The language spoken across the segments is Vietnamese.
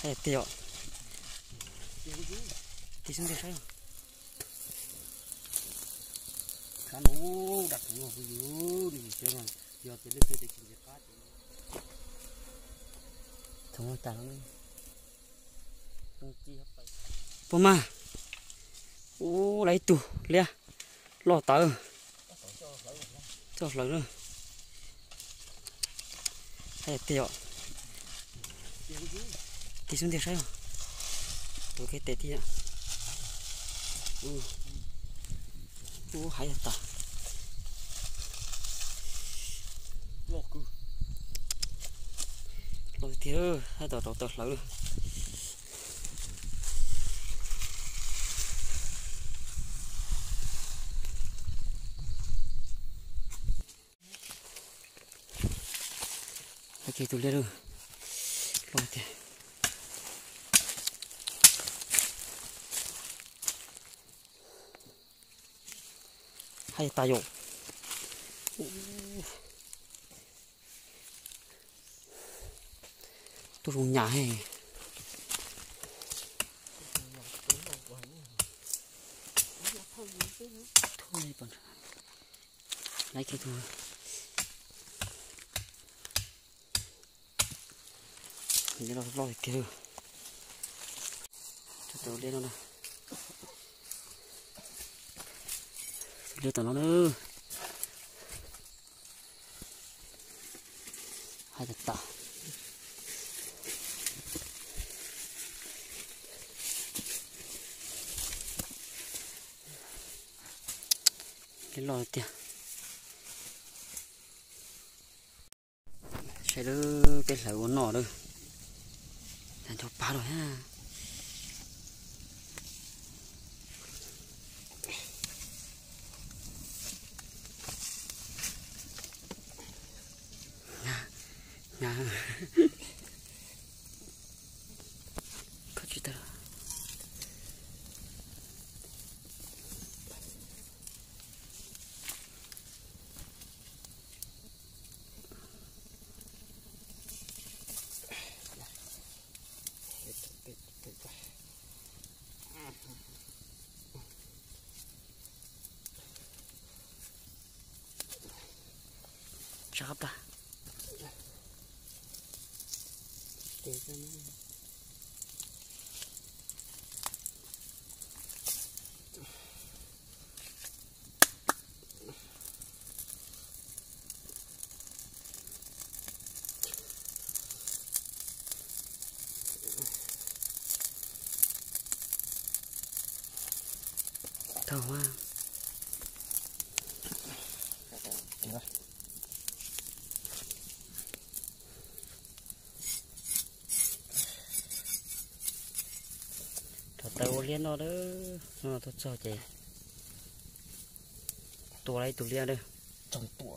hay tiệu thì xuống đây sao khán ố đặt nó vào dưới đi xem mà giờ thì lên tới chừng cát không có tao bố mà ô lấy tủ lia lò tớ cho lớn nữa hay tiệu thì xuống đây sao tôi cái tết đi ạ hay là ta lò thì hay tao tao lớn nữa cái tụi lên rồi lò thì hay ta dụng tôi dùng nhà hay thôi bọn lấy cái thôi hình nó lo kia cho tao lên nó nè đưa tao nó nữa hay thật ta cái lò tiền sẽ đưa cái lẩu nọ thôi thành cho ba rồi ha nhà có chuyện đó sao ta để cho nó thở hoa tàu liên nó đó nó tốt cho chị tua đây tụi liên đây trồng tua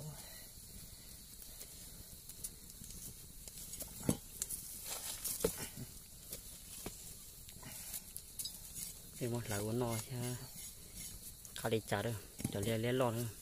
cái một là uốn nồi ha khá đi chả đâu cho liên liên lọt nữa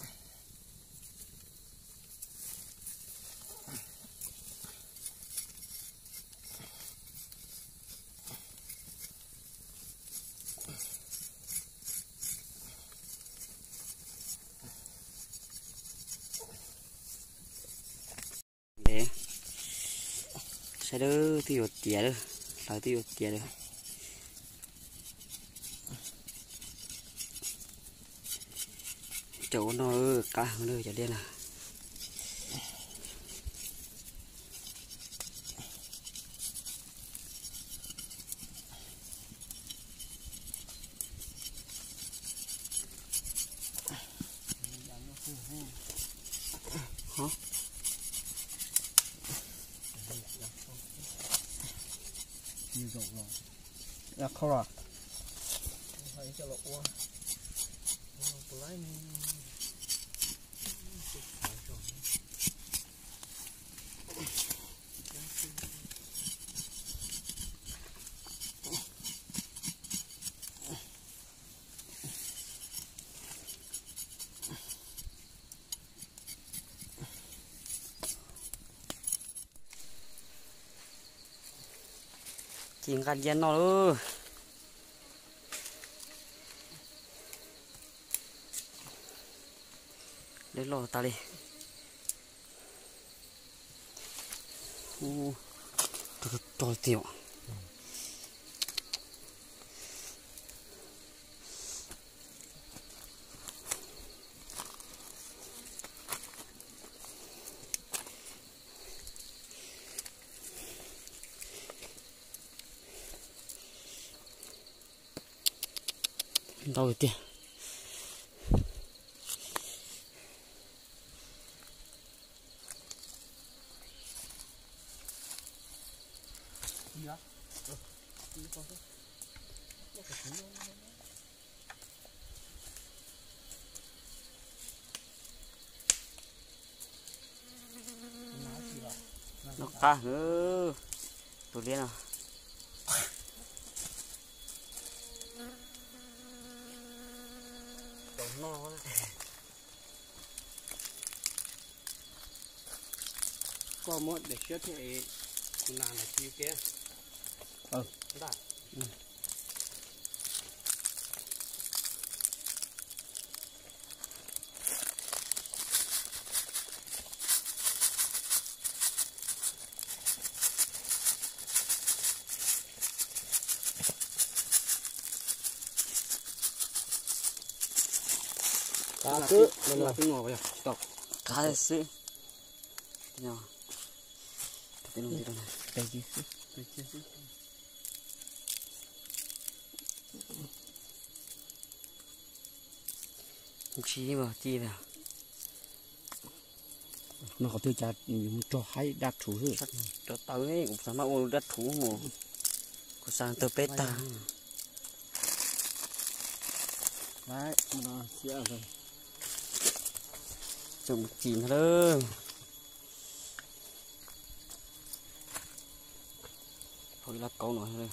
sẽ đỡ tiêu chè đó lại tiêu chè đó chỗ nó cá nơi chả đen à hả như rộng rồi là không à phải cho lỗ lấy chìm gan gian nó ư lấy lò ta đi to tiểu đâu rồi tiền nó ta tụi liên à no có một để chết thì làm là chi kia đã cá cứ là cái ngò vậy stop cá sứ nhau cái gì đó này cái gì không chi mà chi vào nó có tư chặt cho hay đặt thủ rồi cho tới cũng sao mà ô đất thú mồ có sang tơ peta đấy nó sẽ rồi chồng chìm thôi thôi là câu nói thôi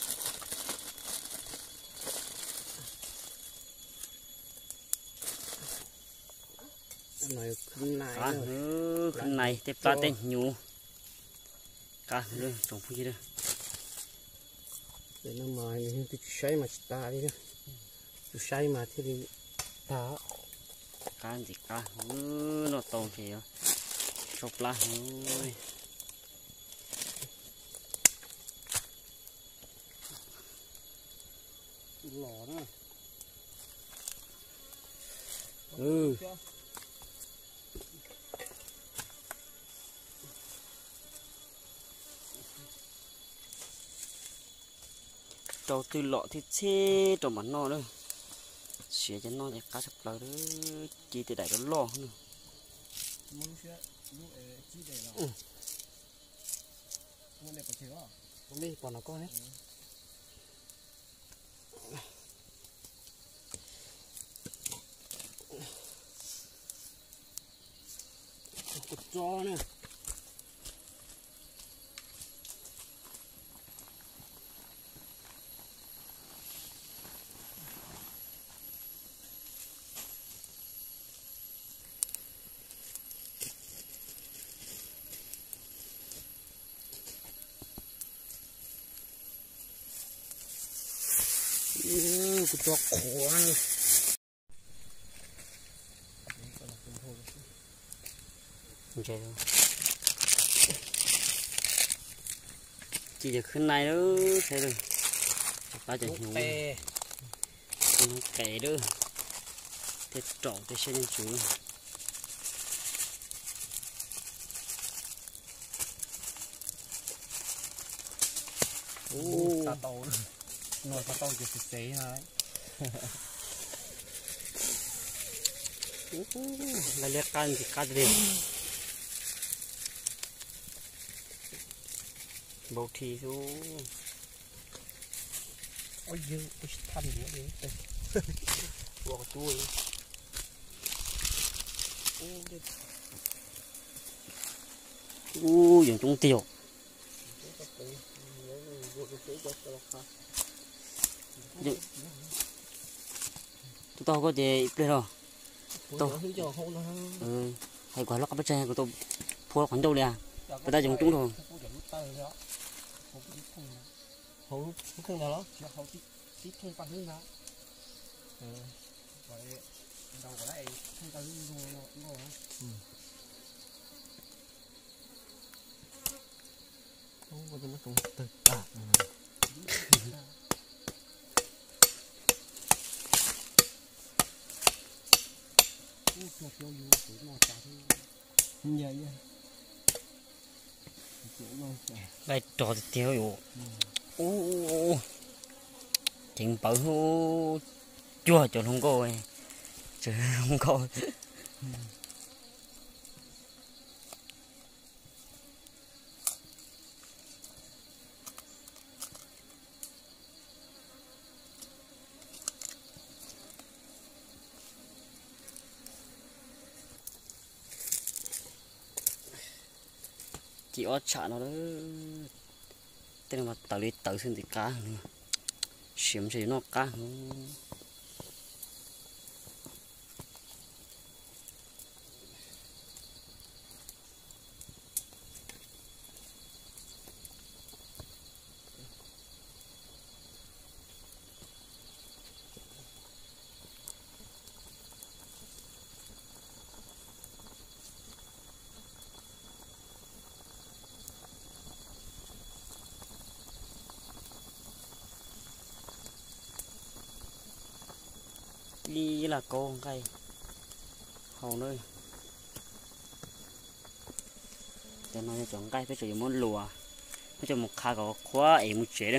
này khăn này cá khăn này tiếp ta tên nhú cá nữa trồng phi đây để nó mài những cái xoay mà ta đi đó xoay mà thì đi ta cá gì cá nó to kìa chọc lá ơi lò đó trâu từ lọ thì chê trâu bắn no nữa xé cho nó để cá sập lờ đó chỉ từ đại đó lo nữa đi còn nó con hết cột cho nè cột cho khổ không chạy đâu chỉ được khăn này nữa thấy rồi ba chạy nhú nó kẻ nữa thế trộn thế xem nhân chú ta tàu nồi ta tàu chỉ xế hả là liệt can thì cắt đi bầu thì thôi ôi dư ôi thanh nữa đi bỏ chuối dùng trung tiểu chúng tôi có gì đây rồi tôi hay quả lóc bắp chay của tôi phô khoản đâu nè người ta dùng chúng rồi hậu thương nào đó nó hậu tí thương qua hướng đó vậy đầu của lại thương qua hướng ngô không có nó cũng tự tạc cho phiếu yêu của nó trả thôi dạ dạ đây trò tiêu rồi ô chỉnh bảo hô chua cho không có chứ không có chỉ ở chợ nó đó tên là tàu đi tàu xin thì cá xiêm gì nó cá đi là cô cây hầu nơi cho nó chọn cây phải chọn món lùa phải chọn một kha có khóa ấy một chế đâu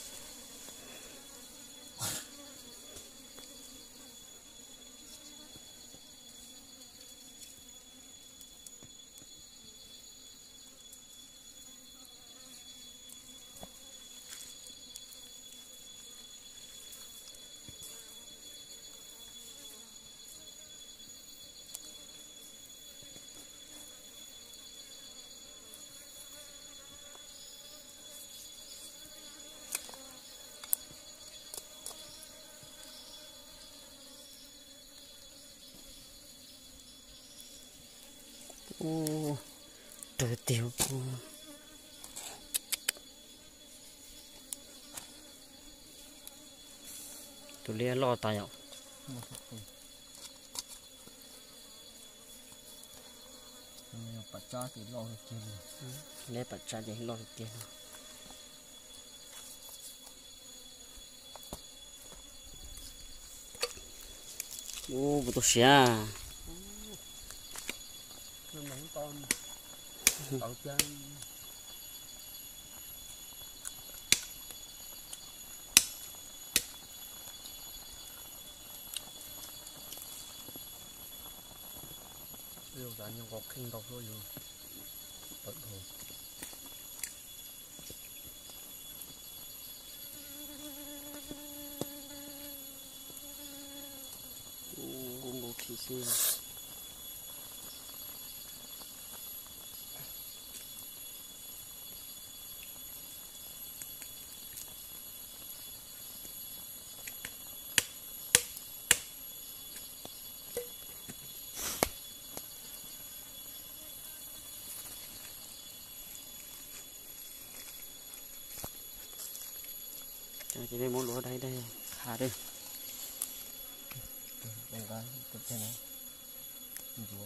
ô trời tiêu tụi lia lo tài nhở bắt cha thì lo được kia lấy bắt cha để lo được tiền ô bữa tôi xé nó mấy con ở trên điều giá nhưng có kinh đọc thôi rồi tận hồ một thí sinh chỉ đây muốn lúa đây đây khá đây đây cái tiếp theo này rúa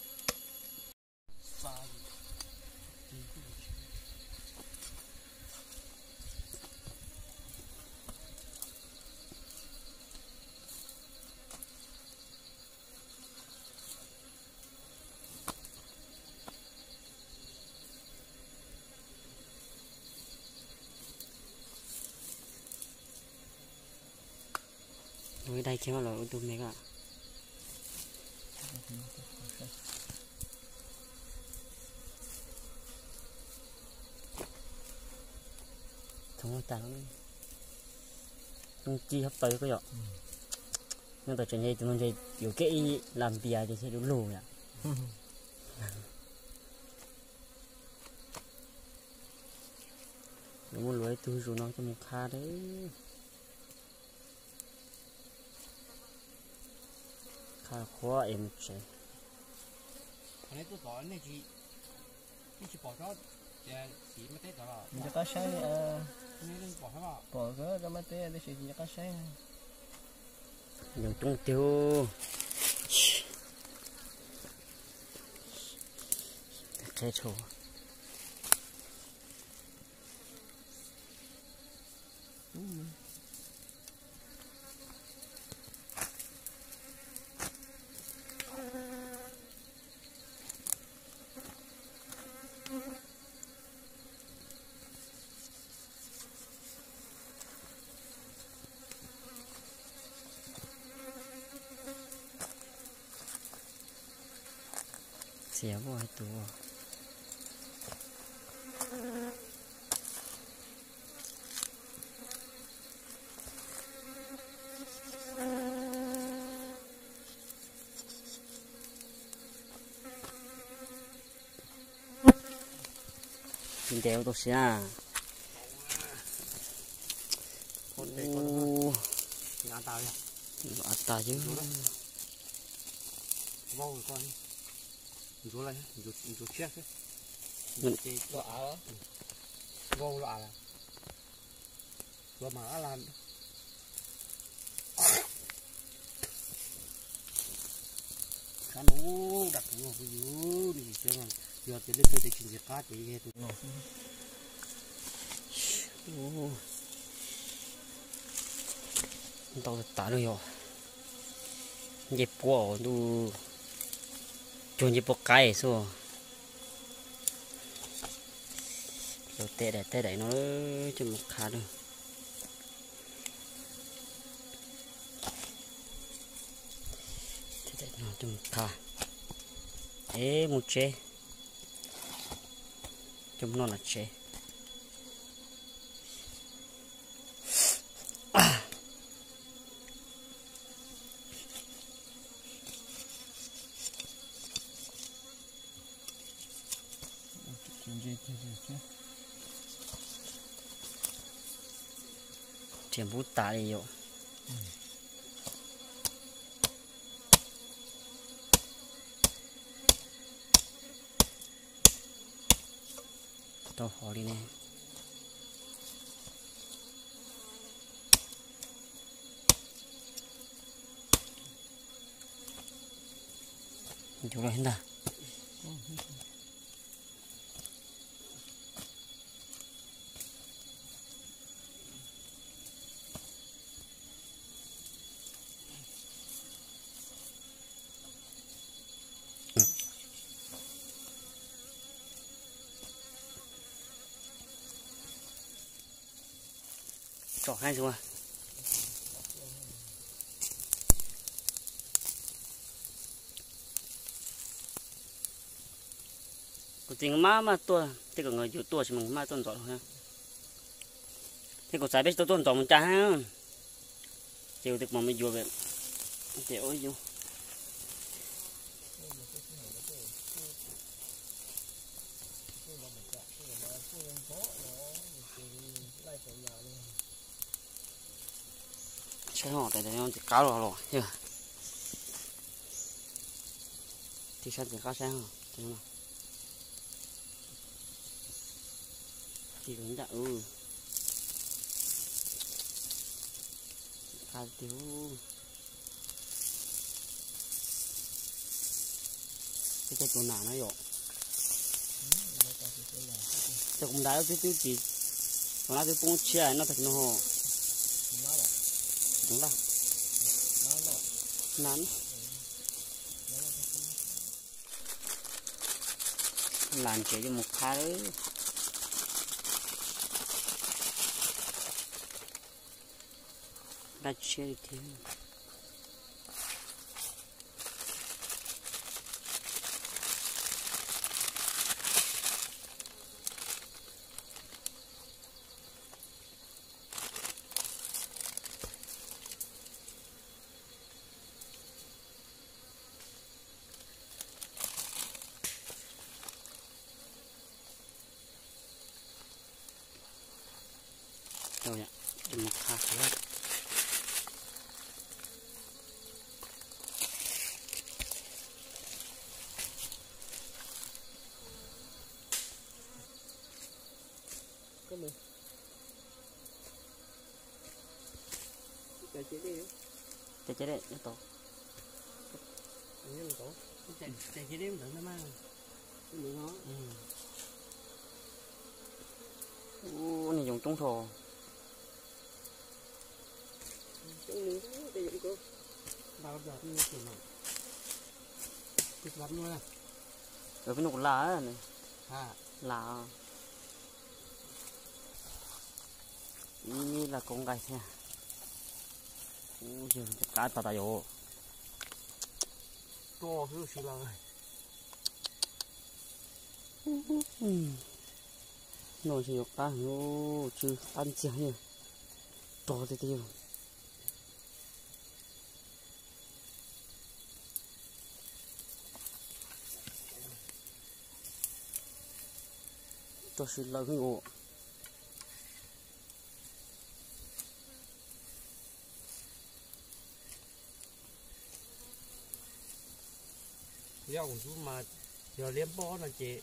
với đây kia là ô tô mấy cả không có tao không chi hấp tới cái gì nhưng tại chuyện này tụi nó chơi kiểu cái làm bìa thì sẽ đúng lù nhỉ nếu muốn lưới tôi rồi nó cho mình kha đấy kha khó em chơi cái này tôi gọi này chị bỏ cho chỉ mới tết đó mình cho ta xây bỏ cái ra mà té để chỉ cái sáng dùng tung tiêu thế chỗ xéo vào tủ kinh tế tôi sẽ ăn ta chứ vô con vô lại vô chết đấy lọ vô lọ là vô mà làm cá nấu đặt ngồi cái dứa đi chứ mà giờ thì lên tới chuyện việc cá thì nghe tụi nó tao tả được rồi dẹp bỏ tu chôn dẹp bỏ cái số rồi tệ đấy nó cho một khá được tệ đấy nó cho một khá ê một chế chấm nó là chế全部打里有。到河里呢。你就来现在。Trỏ hai rồi. Có tiếng mà tua, thế còn người chịu tua thì mình mà tuần trỏ ha. Thế có trái biết tôi tuần trỏ một cha ha. Chịu được mà mình vừa về. Thế ôi vô. Cái họ tại nó chỉ cá rồi chưa thì sao chỉ cá sáng rồi nào thì cũng đã cá tiêu cái chỗ nào nó rồi tôi cũng đã tiêu chỉ còn nó tiêu cũng chia nó thật nó hồ đúng rồi nắn làm chế cho một khá đấy đã chia được thêm đâu nhỉ một hạt nữa cái này chạy chạy đi chạy đấy nó to anh em tổ chạy chạy cái đêm đừng nó mang đừng nó này dùng trúng thò chúng mình cái gì cô bao giờ như kiểu này kịch lắm luôn à ở cái nụ lá này à lá ý là con gái nha giờ cá tạt tay vô to thứ xí là nó chỉ có cá nó chứ ăn chả nhiều to thế tiêu cho xin lỗi cái ngộ dạo của chú mà giờ liếm bó là chị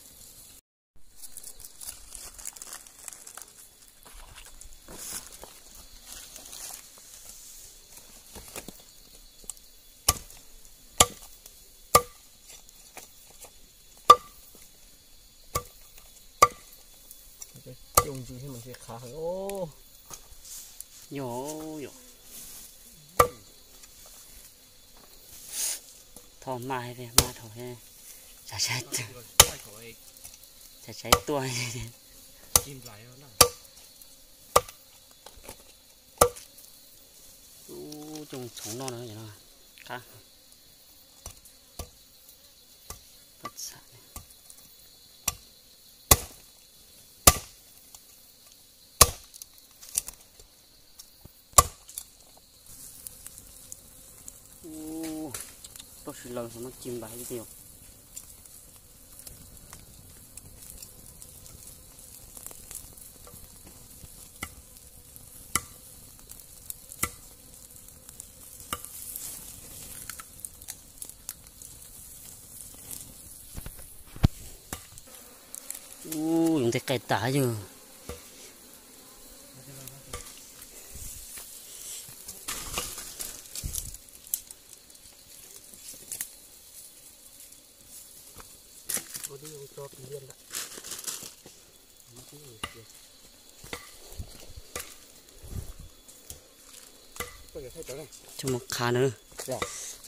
dùng gì thì mình sẽ khá ô nhỏ nhỏ thò mai về mai thò he chả chạy chả chạy tua chìm lại nó trồng sống non nữa vậy nào cá bắt sạn tôi chỉ lần nó chìm lại cái điều dùng cái cây tả chưa có đi cho tự nhiên lại cho một khá nữa dạ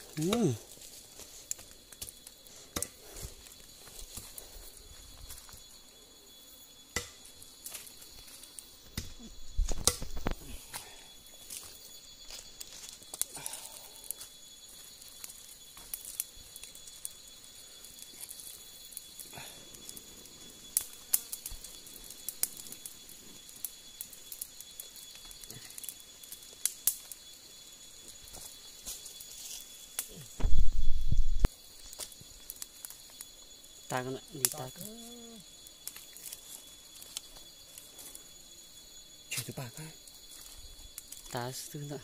ta con đi ta chỉ từ bạc á ta xưa nữa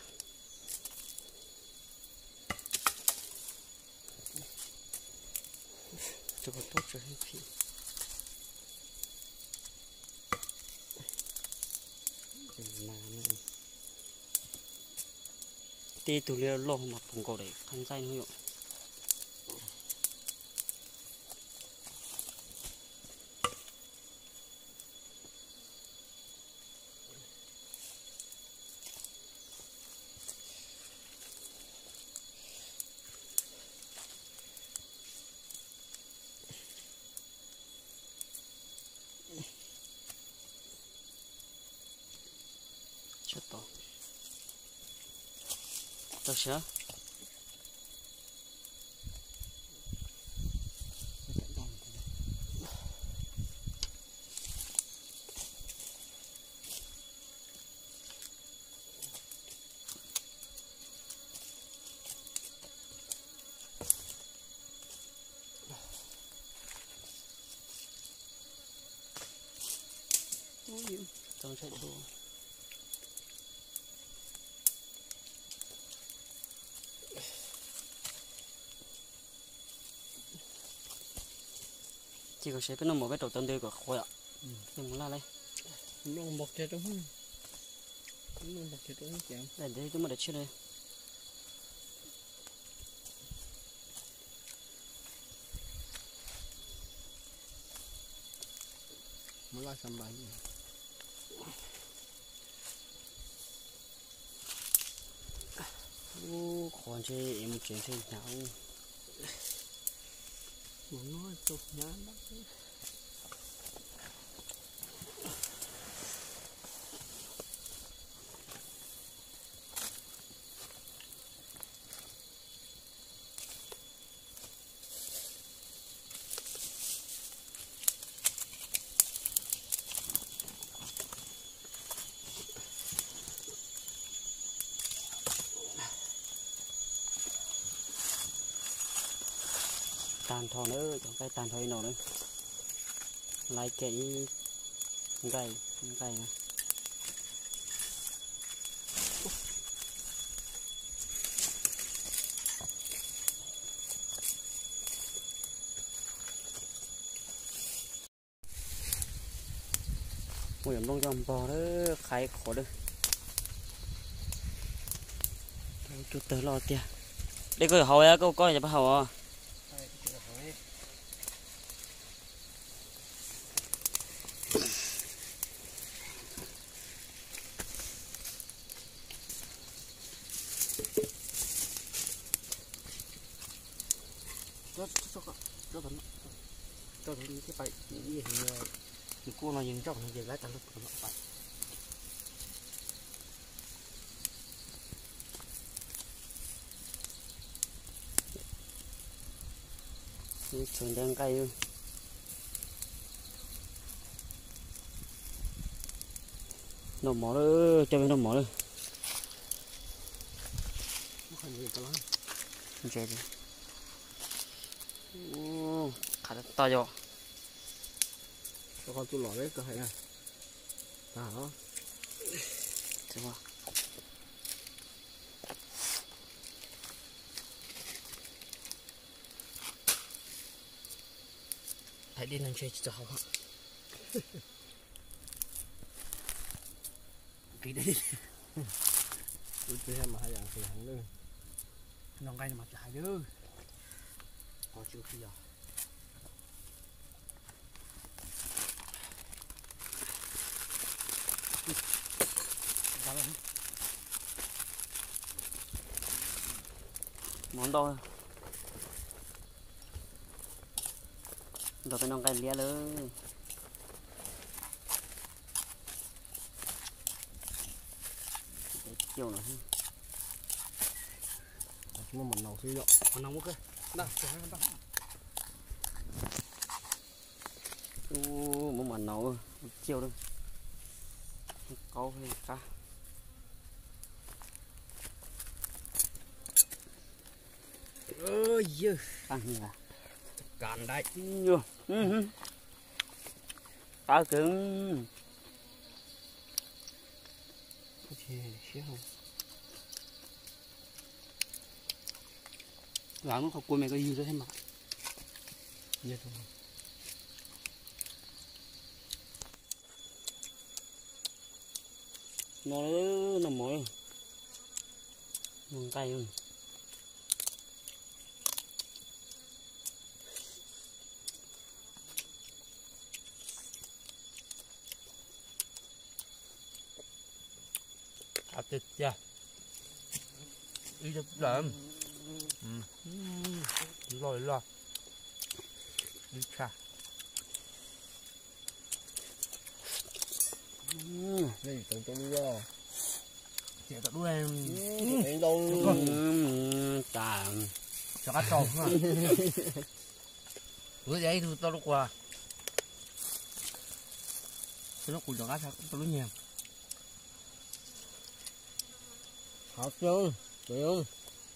cho có tốt cho hết phí tê tụi leo lo mà cũng có để khăn say nữa chết to được chưa trong chạy đua chỉ có sẽ bên một cái đầu tân tươi của khối ạ nhưng muốn la đây nó một cái trong Mình bật cái trống chém. Để đây chúng mà để chưa đây. Mới là sắm bánh. Ô, còn chơi em chuyển chơi nào. Muốn nói tục nhán đó. Tàn thò nữa, trong cái tàn thò nào nữa. Lại cái gầy này. Mùi ẩm đông cho bò đó, khai khổ đó. Chút tới lo tia. Đây có hầu á, có nhà bắt hầu à. Cho thằng cái bậy gì thì cô nó dừng trong thì lấy tao lúc nó bậy. Trường đang cây nó mỏ đó, cho mình nó mỏ đó. Nó không gì tao lắm. Chơi đi. Ô, khá to vô. Cho con tôi lỏ đấy cơ hay à. Đó. Thế mà. Thấy đi nên chơi cho không ạ. Cái đấy. Tôi chơi mà hai dạng thì hẳn luôn. Nòng cây mà chạy chứ. Có chưa khi nào. Món đôi. Rồi cái nòng cây lía lớn. Chiều nữa. Chúng mình nấu xíu dọ. Nó nóng ok. Đó, cho hai con. Muốn mà nấu chiều đâu. Câu hay cá. Ôi giời. Ăn gì à? Cạn đấy. Nhiều. Cá cứng. Chê, xíu không. Làm nó không quên mày có gì đó thêm mà. Dạ thôi. Nó mỏi. Ngon cay luôn. Thịt chưa? Đi được lợn. Rồi. Đi xa. Đây tụi tôi đi ra. Chị tao đuôi em. Đi đâu? Chà. Cho cá trầu mà. Bữa đấy thì tao lúc qua. Tao lúc của cho cá sao tao lúc nhiều. Học chưa? Được.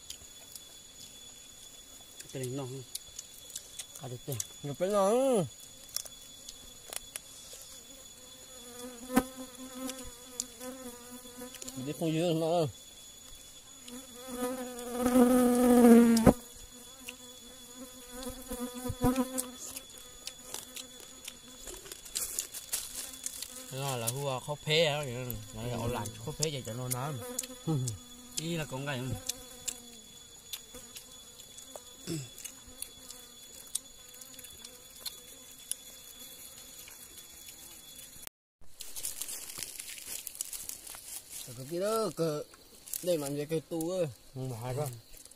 Cái này ngon. Cá được tiền. Nhập cái nó. Mình đi không dưa nó. Nó là hua khó phê á, nói ở làng khó phê vậy cho nó nói. ý là con cái Cái kia đó cơ đây mà về cây tu ơi, mà đó.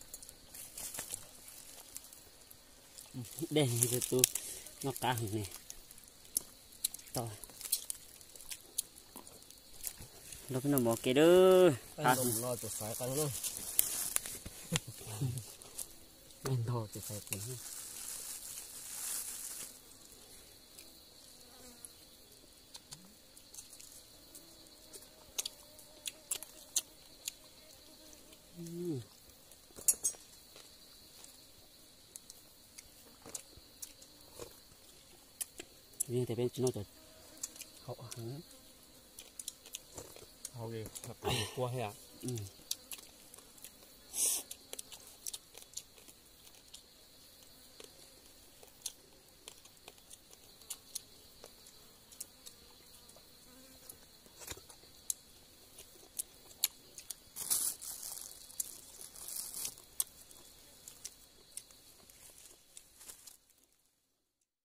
đen như tôi nó cá hồng này to nó phải nằm bỏ cái đó Anh đồng lo cho phải con luôn. anh thò thì phải cũng riêng thì bên nó rồi họ hẳn Hậu gì, qua hè.